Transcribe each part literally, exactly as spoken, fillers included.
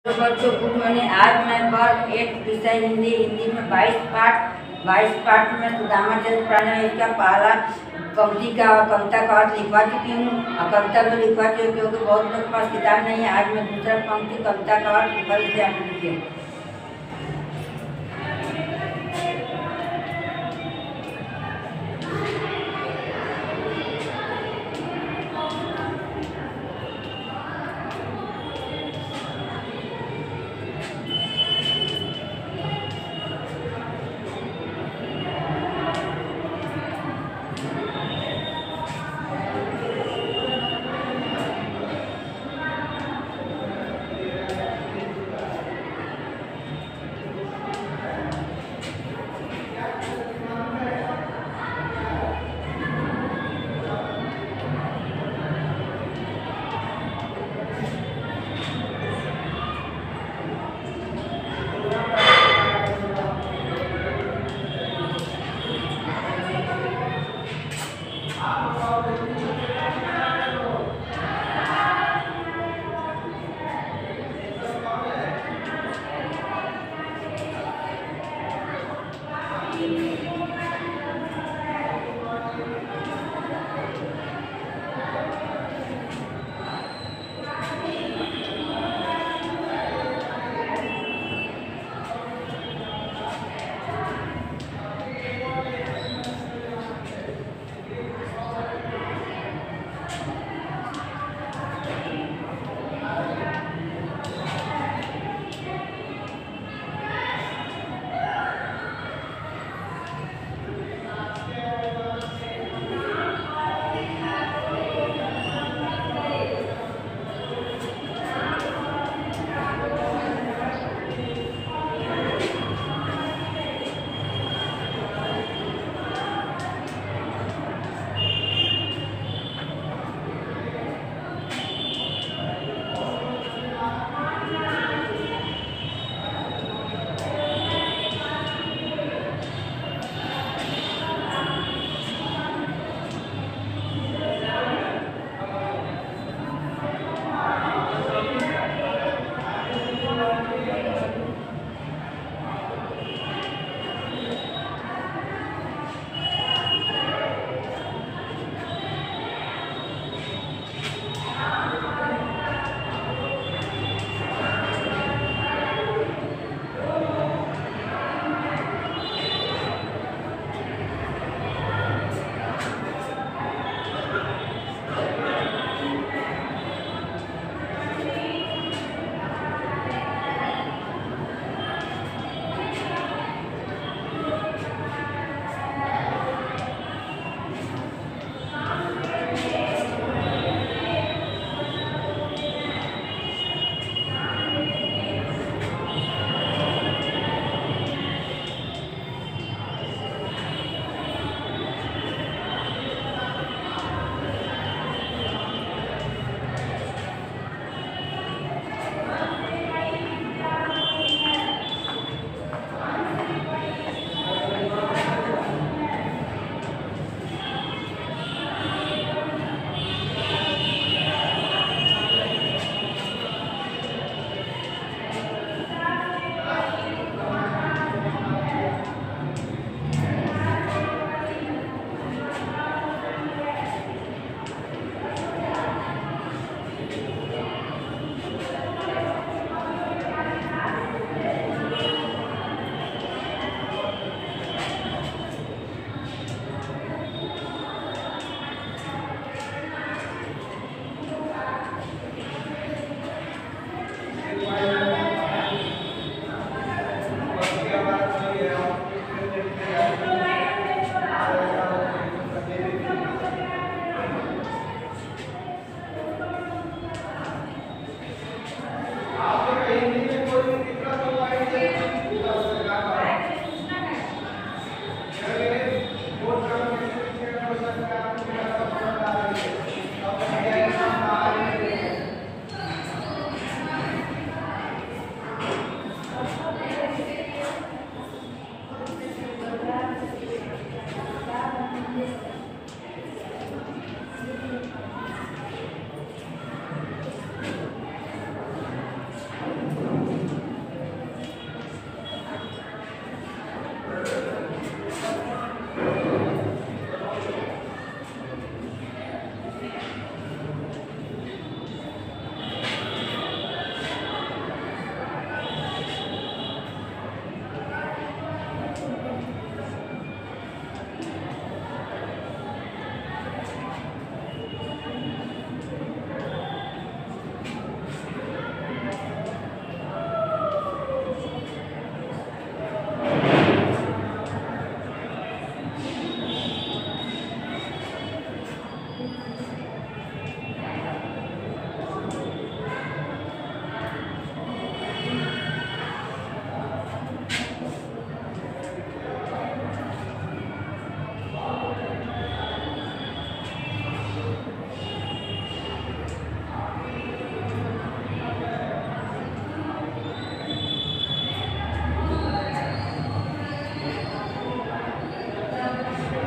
बच्चों good morning. आज मैं वर्ग एक विषय हिंदी हिंदी में बाईस पाठ बाईस पाठ में सुदामा चरित्र प्राण इसका पहला पंक्ति का और कविता का अर्थ लिखवा चुकी हूँ और कविता भी लिखवा चुकी हूँ क्योंकि बहुत लोग के पास किताब नहीं है। आज मैं दूसरा पंक्ति कविता का अर्थ कर से आप लिखिए।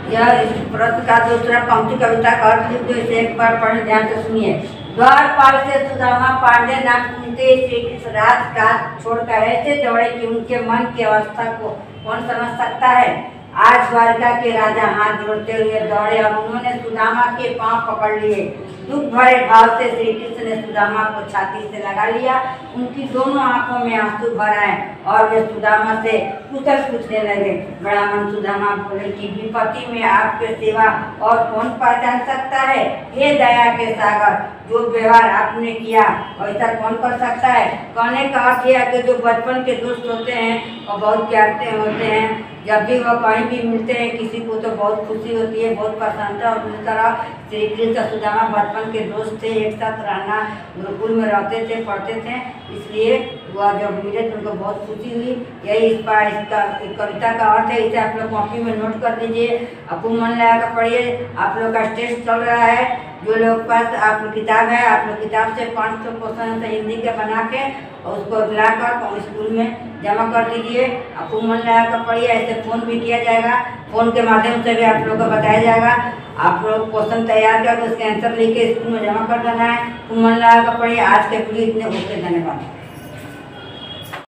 यह इस प्रश्न का दूसरा पंक्ति कविता का अर्थ लिख दो, इसे एक बार पढ़े ध्यान से सुनिए। द्वारपाल से सुदामा पांडे नाम सुनते श्री कृष्ण राजकाज छोड़कर ऐसे दौड़े कि उनके मन की अवस्था को कौन समझ सकता है। आज द्वारका के राजा हाथ जोड़ते हुए दौड़े और उन्होंने सुदामा के पांव पकड़ लिए। दुख भरे भाव से श्री कृष्ण ने सुदामा को छाती से लगा लिया। उनकी दोनों आंखों में आंसू भर आए और वे सुदामा से कुशल पूछने लगे। ब्राह्मण सुदामा बोले कि विपत्ति में आपके सिवा और कौन पहचान सकता है। हे दया के सागर, जो व्यवहार आपने किया वैसा कौन कर सकता है। कहने का अर्थ यह कि जो बचपन के दोस्त होते हैं और बहुत प्यारते होते हैं, जब भी वह कहीं भी मिलते हैं किसी को तो बहुत खुशी होती है, बहुत प्रसन्नता। और उस तरह श्री कृष्ण सुदामा बचपन के दोस्त थे, एक साथ रहना गुरुकुल में रहते थे, पढ़ते थे, इसलिए वह जब मिले तो उनको बहुत खुशी हुई। यही इस पर इसका कविता का अर्थ है। इसे आप लोग कॉपी में नोट कर लीजिए, आपको मन लगा कर पढ़िए। आप लोग का टेस्ट चल रहा है, जो लोग पास आप लोग किताब है, आप लोग किताब से पाँच सौ क्वेश्चन हिंदी के बना के और उसको मिलाकर स्कूल में जमा कर दीजिए। आपको मन लगा कर पढ़िए। ऐसे फ़ोन भी किया जाएगा, फ़ोन के माध्यम से भी आप लोग को बताया जाएगा। आप लोग क्वेश्चन तैयार कर उसके आंसर लिख के स्कूल में जमा कर देना है। मन लगा कर पढ़िए। आज के वीडियो इतने ओके, धन्यवाद।